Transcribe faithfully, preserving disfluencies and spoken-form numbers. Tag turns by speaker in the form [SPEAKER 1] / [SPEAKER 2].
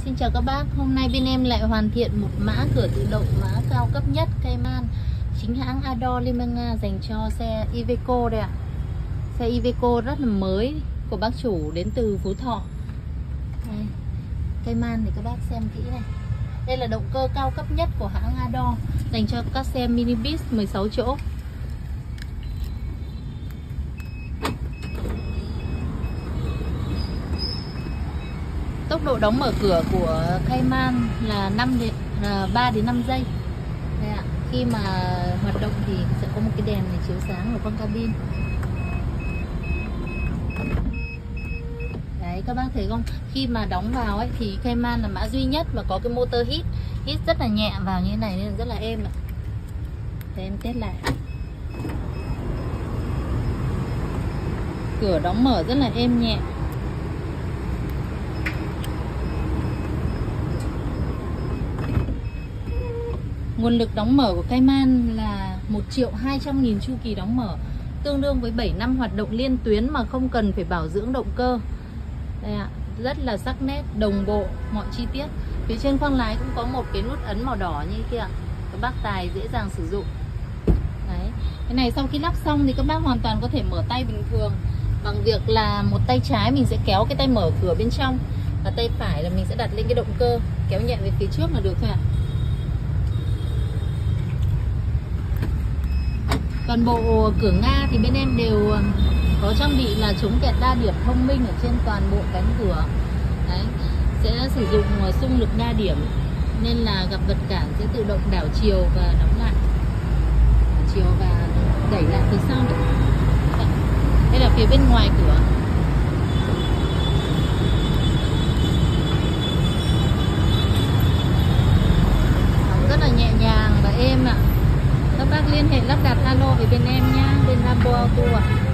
[SPEAKER 1] Xin chào các bác, hôm nay bên em lại hoàn thiện một mã cửa tự động, mã cao cấp nhất Cayman, chính hãng Ador Liên bang Nga dành cho xe Iveco đây ạ. Xe Iveco rất là mới của bác chủ đến từ Phú Thọ. Đây, Cayman thì các bác xem kỹ này. Đây là động cơ cao cấp nhất của hãng Ador dành cho các xe mini bis mười sáu chỗ. Tốc độ đóng mở cửa của Cayman là năm đến ba đến năm giây. Đây ạ. Khi mà hoạt động thì sẽ có một cái đèn này chiếu sáng ở trong cabin. Đấy, các bác thấy không? Khi mà đóng vào ấy thì Cayman là mã duy nhất mà có cái motor hít, hít rất là nhẹ vào như thế này nên rất là êm ạ. Để em test lại. Cửa đóng mở rất là êm nhẹ. Nguồn lực đóng mở của Cayman là một triệu hai trăm nghìn chu kỳ đóng mở, tương đương với bảy năm hoạt động liên tuyến mà không cần phải bảo dưỡng động cơ. Đây ạ, rất là sắc nét, đồng bộ mọi chi tiết. Phía trên khoang lái cũng có một cái nút ấn màu đỏ như kia ạ. Các bác tài dễ dàng sử dụng. Đấy. Cái này sau khi lắp xong thì các bác hoàn toàn có thể mở tay bình thường, bằng việc là một tay trái mình sẽ kéo cái tay mở cửa bên trong, và tay phải là mình sẽ đặt lên cái động cơ, kéo nhẹ về phía trước là được thôi ạ. Toàn bộ cửa Nga thì bên em đều có trang bị là chống kẹt đa điểm thông minh ở trên toàn bộ cánh cửa. Đấy, sẽ sử dụng xung lực đa điểm nên là gặp vật cản sẽ tự động đảo chiều và đóng lại, đảo chiều và đẩy lại từ sau. Đây là phía bên ngoài cửa. Rất là nhẹ nhàng và êm ạ. Các bác liên hệ lắp đặt alo với bên em nhá, bên Rambo Auto ạ.